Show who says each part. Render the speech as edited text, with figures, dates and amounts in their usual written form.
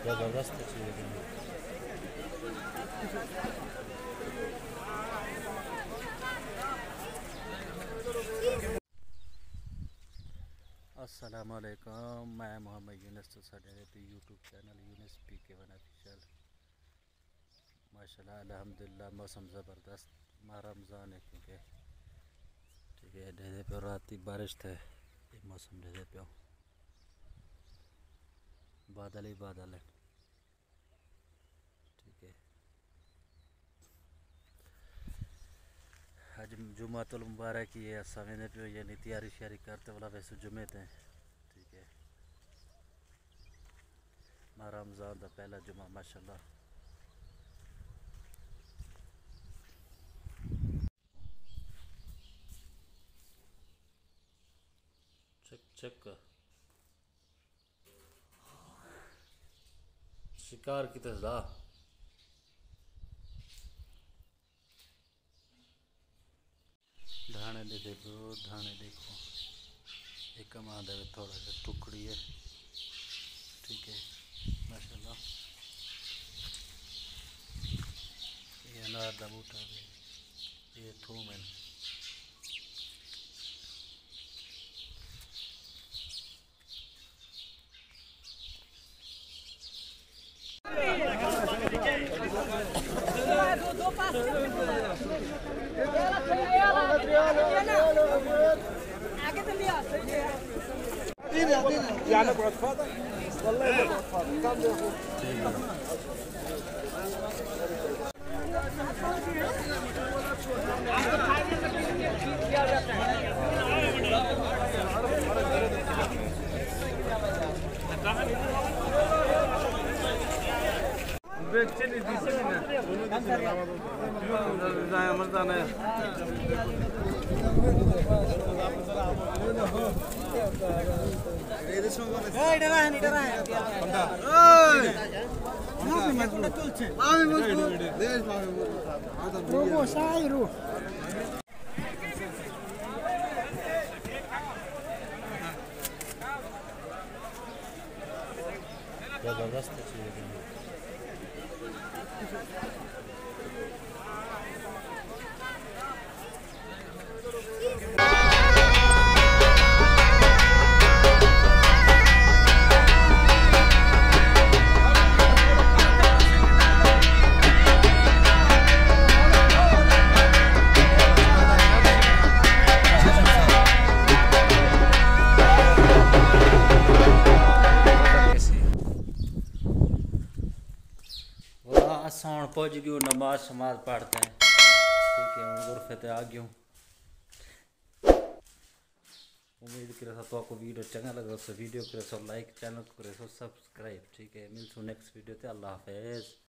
Speaker 1: ज़बरदस्त चीज़ है। अस्सलाम वालेकुम, मैं मोहम्मद यूनुस तो साढ़े YouTube channel Yunus PK1 official. माशाल्लाह अल्हम्दुलिल्लाह मौसम ज़बरदस्त रमज़ान है क्योंकि ठीक है। ढेरे पे रात की बारिश थे, ये मौसम ढेरे पे बादल ही बादल है। ठीक है, आज जुमातुल मुबारक की है समझने पे यानी तैयारी श्यारी करते वाला वैसे जुमे थे। ठीक है, रमज़ान का पहला जुमा माशाल्लाह। चक चक शिकार की तस्दा धाने दे देखो, धाने देखो, एक मादा में थोड़ा सा टुकड़ी है। ठीक है माशाल्लाह। ये अनार का बूटा है, ये थूम है।
Speaker 2: يعني ابو عفاضه والله ابو عفاضه كم بياخذ بيكتني دي سنه زي مرضانا
Speaker 1: ज़बरदस्त चीज़ है। सौन पहुँच गयो, नमाज शमाज पढ़ते हैं। ठीक है, हूँ गुरफे ते आ गयो। उम्मीद करे तो आपको वीडियो चंगा लगा तो वीडियो करे सो लाइक, चैनल करे सो सब्सक्राइब। ठीक है, मिलते नेक्स्ट वीडियो ते। अल्लाह हाफिज़।